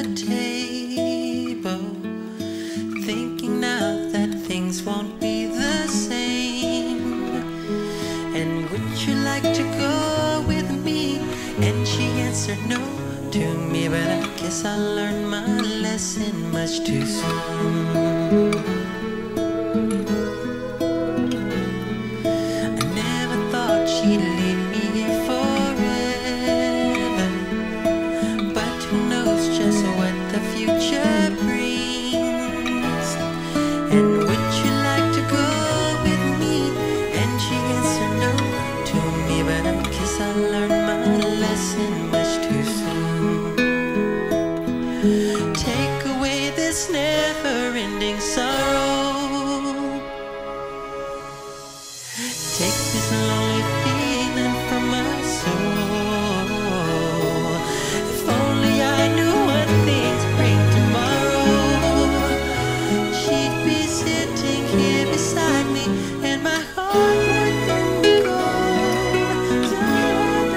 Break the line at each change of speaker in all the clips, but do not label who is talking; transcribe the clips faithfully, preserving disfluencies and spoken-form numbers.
table, thinking now that things won't be the same. And would you like to go with me? And she answered no to me, but I guess I learned my lesson much too soon. I never thought she'd leave me here forever, but who knows just what the future brings. And would you like to go with me? And she answered no to me, but I guess I learned my lesson much too soon. Take away this never-ending sorrow, take this lonely feeling from my soul. If only I knew what things bring tomorrow, she'd be sitting here beside me, and my heart wouldn't go down.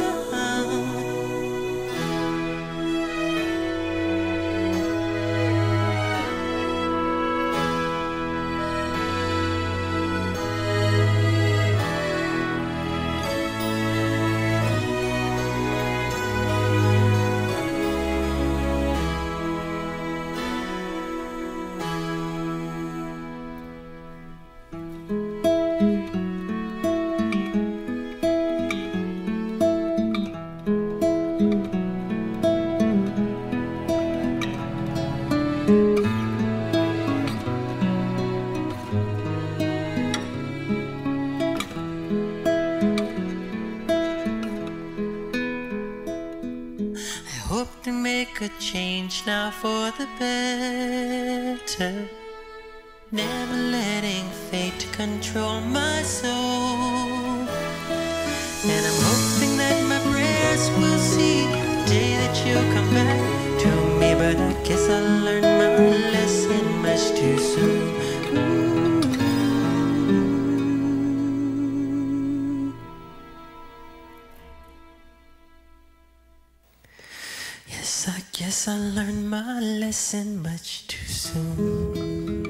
I hope to make a change now for the better, never letting fate control my soul. And I'm hoping that my prayers will see the day that you'll come back to me, but I guess I learned my lesson much too soon. Yes, I guess I learned my lesson much too soon.